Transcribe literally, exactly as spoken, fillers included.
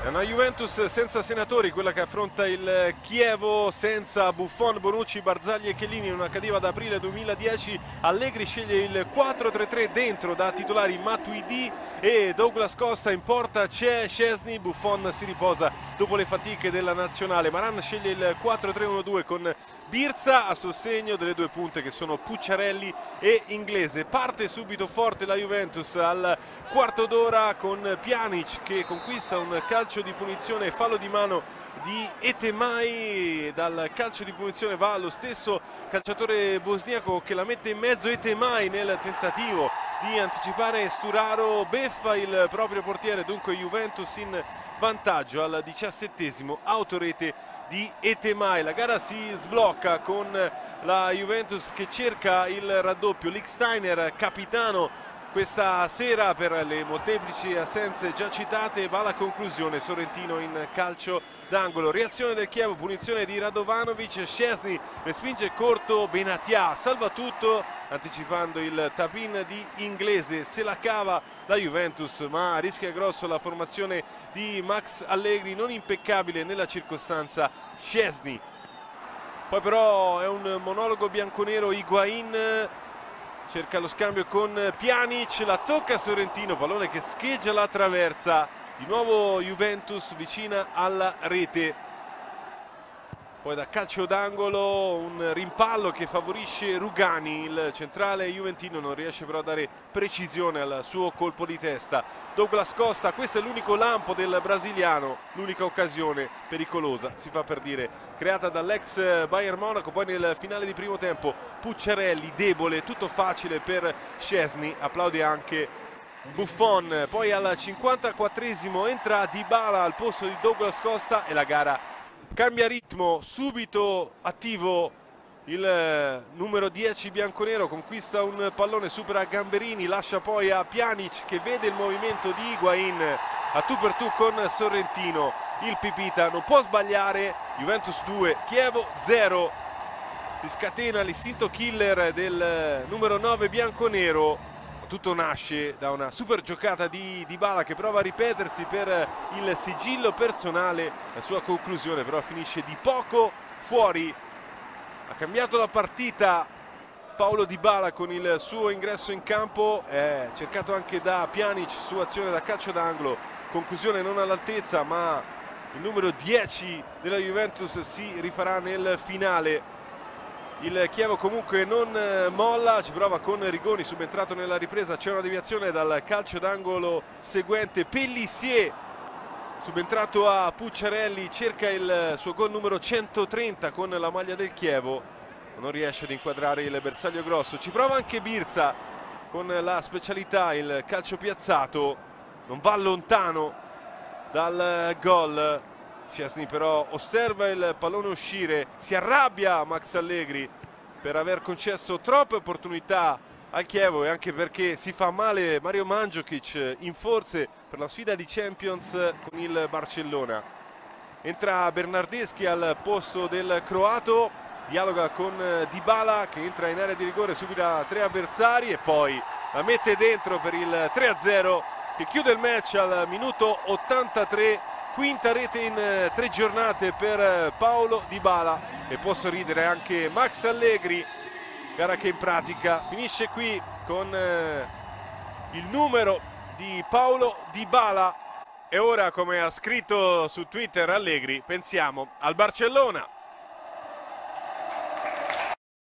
Una Juventus senza senatori, quella che affronta il Chievo, senza Buffon, Bonucci, Barzagli e Chiellini in una cativa da aprile duemiladieci. Allegri sceglie il quattro tre tre, dentro da titolari Matuidi e Douglas Costa, in porta c'è Szczesny. Buffon si riposa dopo le fatiche della nazionale. Maran sceglie il quattro tre uno due con Birza a sostegno delle due punte che sono Pucciarelli e Inglese. Parte subito forte la Juventus al quarto d'ora con Pjanic che conquista un calcio di punizione, fallo di mano di Etemay. Dal calcio di punizione va lo stesso calciatore bosniaco che la mette in mezzo, Etemay, nel tentativo di anticipare Sturaro, beffa il proprio portiere, dunque Juventus in vantaggio al diciassettesimo, autorete di Etemay. La gara si sblocca con la Juventus che cerca il raddoppio. Lichtsteiner, capitano questa sera per le molteplici assenze già citate, va alla conclusione. Sorrentino in calcio d'angolo, reazione del Chievo, punizione di Radovanovic, Szczesny respinge corto, Benatia salva tutto anticipando il tap-in di Inglese. Se la cava la Juventus ma rischia grosso la formazione di Max Allegri, non impeccabile nella circostanza Szczesny. Poi però è un monologo bianconero, Higuain cerca lo scambio con Pjanic, la tocca Sorrentino, pallone che scheggia la traversa, di nuovo Juventus vicina alla rete. Poi da calcio d'angolo un rimpallo che favorisce Rugani, il centrale juventino non riesce però a dare precisione al suo colpo di testa. Douglas Costa, questo è l'unico lampo del brasiliano, l'unica occasione pericolosa, si fa per dire, creata dall'ex Bayern Monaco. Poi nel finale di primo tempo Pucciarelli debole, tutto facile per Szczesny, applaude anche Buffon. Poi al cinquantaquattresimo entra Dybala al posto di Douglas Costa e la gara cambia ritmo, subito attivo il numero dieci bianconero, conquista un pallone, supera Gamberini, lascia poi a Pjanic che vede il movimento di Higuain a tu per tu con Sorrentino. Il Pipita non può sbagliare, Juventus due, Chievo zero. Si scatena l'istinto killer del numero nove bianconero. Tutto nasce da una super giocata di Dybala che prova a ripetersi per il sigillo personale, la sua conclusione però finisce di poco fuori. Ha cambiato la partita Paulo Dybala con il suo ingresso in campo, è cercato anche da Pjanic su azione da calcio d'angolo, conclusione non all'altezza, ma il numero dieci della Juventus si rifarà nel finale. Il Chievo comunque non molla, ci prova con Rigoni, subentrato nella ripresa, c'è una deviazione dal calcio d'angolo seguente. Pellissier, subentrato a Pucciarelli, cerca il suo gol numero centotrenta con la maglia del Chievo, non riesce ad inquadrare il bersaglio grosso. Ci prova anche Birza con la specialità, il calcio piazzato, non va lontano dal gol. Szczesny però osserva il pallone uscire, si arrabbia Max Allegri per aver concesso troppe opportunità al Chievo e anche perché si fa male Mario Mandžukić in forze per la sfida di Champions con il Barcellona. Entra Bernardeschi al posto del croato, dialoga con Dybala che entra in area di rigore, subita tre avversari e poi la mette dentro per il tre a zero che chiude il match al minuto ottantatré. Quinta rete in tre giornate per Paulo Dybala e può sorridere anche Max Allegri, gara che in pratica finisce qui con eh, il numero di Paulo Dybala. E ora, come ha scritto su Twitter Allegri, pensiamo al Barcellona.